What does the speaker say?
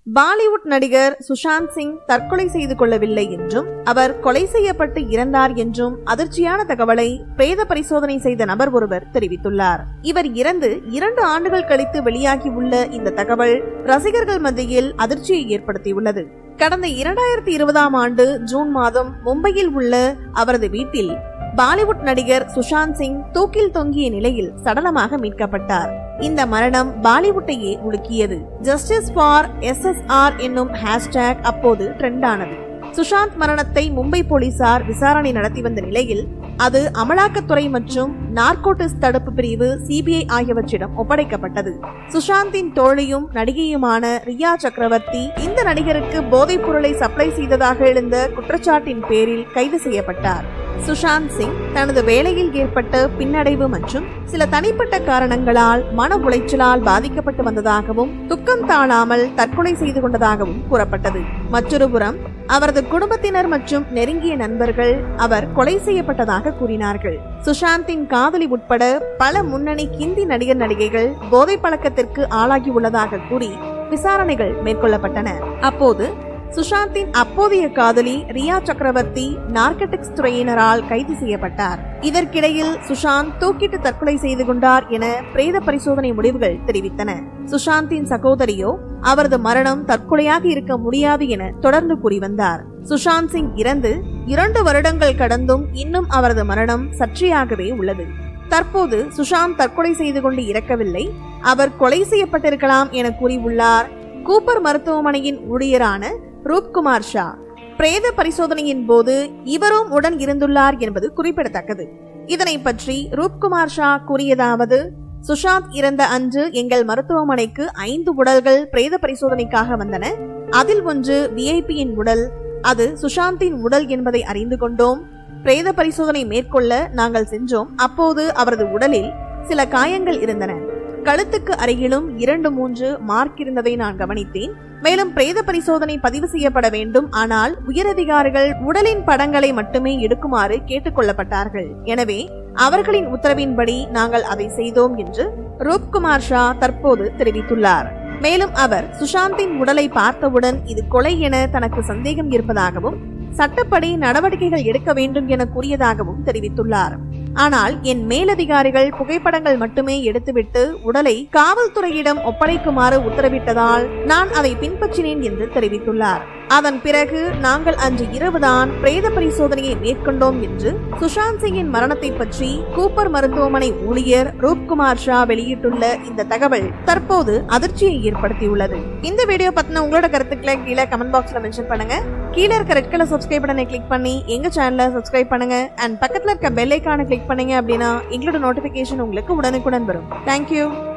பாலிவுட் நடிகர் சுஷாந்த் சிங் தற்கொலை செய்து கொள்ளவில்லை என்றும் அவர் கொலை செய்யப்பட்டு இறந்தார் என்றும் அதிர்ச்சியான தகவலை பிரேத பரிசோதனை செய்த நபர் ஒருவர் தெரிவித்துள்ளார். இவர் இறந்து 2 ஆண்டுகள் கழித்து வெளியாகியுள்ள இந்த தகவல் ரசிகர்கள் மத்தியில் அதிர்ச்சியை ஏற்படுத்தியுள்ளது. கடந்த 2020ஆம் ஆண்டு ஜூன் மாதம் மும்பையில் உள்ள அவரது வீட்டில் பாலிவுட் நடிகர் சுஷாந்த் சிங் தூக்கில் தொங்கிய நிலையில் சடலமாக மீட்கப்பட்டார். இந்த மரணம் பாலிவுட்டையே உலுக்கியது. ஜஸ்டிஸ் ஃபார் SSR என்னும் ஹேஷ்டேக் அப்போது ட்ரெண்ட் ஆனது. சுஷாந்த் மரணத்தை மும்பை போலீசார் விசாரணை நடத்தி வந்த நிலையில் அது அமலாக்கத்துறை மற்றும் நார்கோட்டிக்ஸ் தடுப்பு பிரிவு CBI ஆகியவற்றிடம் ஒப்படைக்கப்பட்டது. சுஷாந்தின் தோழியும் நடிகையுமான ரியா சக்கரவர்த்தி இந்த நடிகருக்கு போதைப் பொருளை சப்ளை செய்ததாக எழுந்த குற்றச்சாட்டின் பேரில் கைது செய்யப்பட்டார். சுஷாந்த் சிங் தனது வேலையில் ஏற்பட்ட பின்னடைவு மற்றும் சில தனிப்பட்ட காரணங்களால் மன உளைச்சலால் பாதிக்கப்பட்டு வந்ததாகவும் துக்கம் தாழாமல் தற்கொலை செய்து கொண்டதாகவும் கூறப்பட்டது. மற்றொரு புறம் அவரது குடும்பத்தினர் மற்றும் நெருங்கிய நண்பர்கள் அவர் கொலை செய்யப்பட்டதாக கூறினார்கள். சுஷாந்தின் காதலி உட்பட பல முன்னணி ஹிந்தி நடிகர் நடிகைகள் போதை பழக்கத்திற்கு ஆளாகியுள்ளதாக கூறி விசாரணைகள் மேற்கொள்ளப்பட்டன. அப்போது சுஷாந்தின் அப்போதைய காதலி ரியா சக்கரவர்த்தி நார்கட்டிக்ஸ் துறையினரால் கைது செய்யப்பட்டார். இதற்கிடையில் சுஷாந்த் தூக்கிட்டு தற்கொலை செய்து கொண்டார் என பிரேத பரிசோதனை முடிவுகள் தெரிவித்தன. சுஷாந்தின் சகோதரியோ அவரது மரணம் தற்கொலையாக இருக்க முடியாது என தொடர்ந்து கூறி வந்தார். சுஷாந்த் சிங் இறந்து 2 வருடங்கள் கடந்தும் இன்னும் அவரது மரணம் சர்ச்சையாகவே உள்ளது. தற்போது சுஷாந்த் தற்கொலை செய்து கொண்டு இறக்கவில்லை, அவர் கொலை செய்யப்பட்டிருக்கலாம் என கூறியுள்ளார் கூப்பர் மருத்துவமனையின் ஊழியரான ரூப்குமார் ஷா. பிரேத பரிசோதனையின் போது இவரும் உடன் இருந்துள்ளார் என்பது குறிப்பிடத்தக்கது. இதனை பற்றி ரூப்குமார் ஷா கூறியதாவது: சுஷாந்த் இறந்த அன்று எங்கள் மருத்துவமனைக்கு 5 உடல்கள் பிரேத பரிசோதனைக்காக வந்தன. அதில் ஒன்று VIPயின் உடல். அது சுஷாந்தின் உடல் என்பதை அறிந்து கொண்டோம். பிரேத பரிசோதனை மேற்கொள்ள நாங்கள் சென்றோம். அப்போது அவரது உடலில் சில காயங்கள் இருந்தன. கழுத்துக்கு அருகிலும் 2-3 மார்க் இருந்ததை நான் கவனித்தேன். மேலும் பிரேத பரிசோதனை பதிவு செய்யப்பட வேண்டும், ஆனால் உயரதிகாரிகள் உடலின் படங்களை மட்டுமே எடுக்குமாறு கேட்டுக் கொள்ளப்பட்டார்கள். எனவே அவர்களின் உத்தரவின்படி நாங்கள் அதை செய்தோம் என்று ரூப்குமார் ஷா தற்போது தெரிவித்துள்ளார். மேலும் அவர் சுஷாந்தின் உடலை பார்த்தவுடன் இது கொலை என தனக்கு சந்தேகம் இருப்பதாகவும் சட்டப்படி நடவடிக்கைகள் எடுக்க வேண்டும் என கூறியதாகவும் தெரிவித்துள்ளார். ஆனால் என் மேலதிகாரிகள் புகைப்படங்கள் மட்டுமே எடுத்துவிட்டு உடலை காவல்துறையிடம் ஒப்படைக்குமாறு உத்தரவிட்டதால் நான் அதை பின்பற்றினேன் என்று தெரிவித்துள்ளார். அதன் பிறகு நாங்கள் அன்று இரவுதான் பிரேத பரிசோதனையை மேற்கொண்டோம் என்று சுஷாந்த் சிங்கின் மரணத்தை பற்றி கூப்பர் மருத்துவமனை ஊழியர் ரூப்குமார் ஷா வெளியிட்டுள்ள இந்த தகவல் தற்போது அதிர்ச்சியை ஏற்படுத்தியுள்ளது. இந்த வீடியோ பத்தின உங்களோட கருத்துக்களை கீழே கமெண்ட் பாக்ஸ்ல மென்ஷன் பண்ணுங்க. கீழே இருக்க ரெட் கலர் சப்ஸ்கிரைப் பட்டனை கிளிக் பண்ணி எங்க சேனலை சப்ஸ்கிரைப் பண்ணுங்க. அண்ட் பக்கத்துல இருக்க பெல் ஐகானை கிளிக் பண்ணீங்க அப்படின்னா எங்களோட நோட்டிபிகேஷன் உங்களுக்கு உடனுக்குடன் வரும். தேங்க்யூ.